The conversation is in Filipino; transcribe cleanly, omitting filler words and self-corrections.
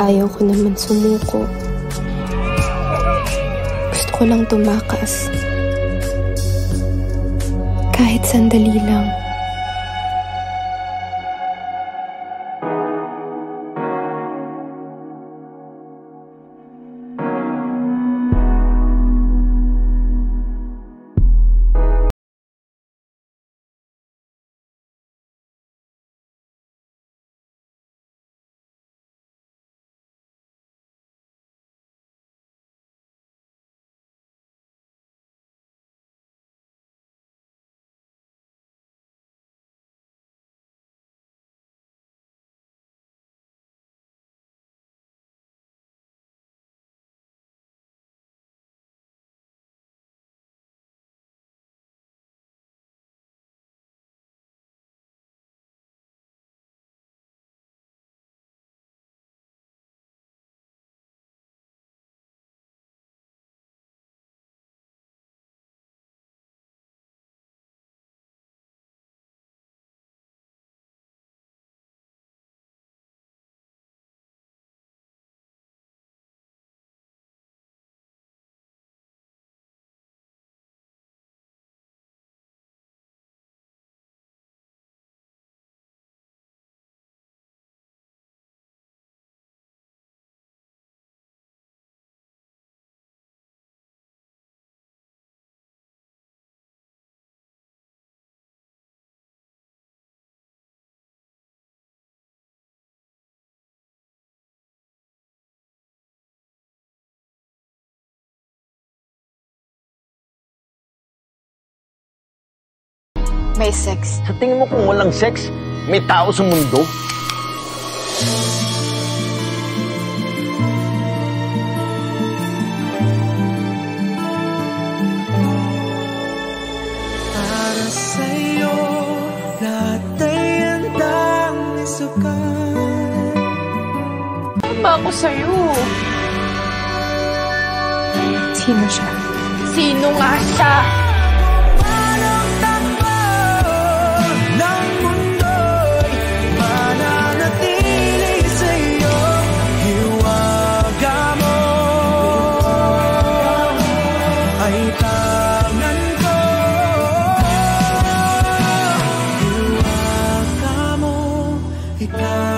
Ayaw ko naman sumuko. Gusto ko lang tumakas. Kahit sandali lang. May sex. Sa tingin mo kung walang sex, may tao sa mundo? Para sa'yo, lahat ay handang isukat. Ano ba ako sa'yo? Sino siya? Sino nga siya? Ikaw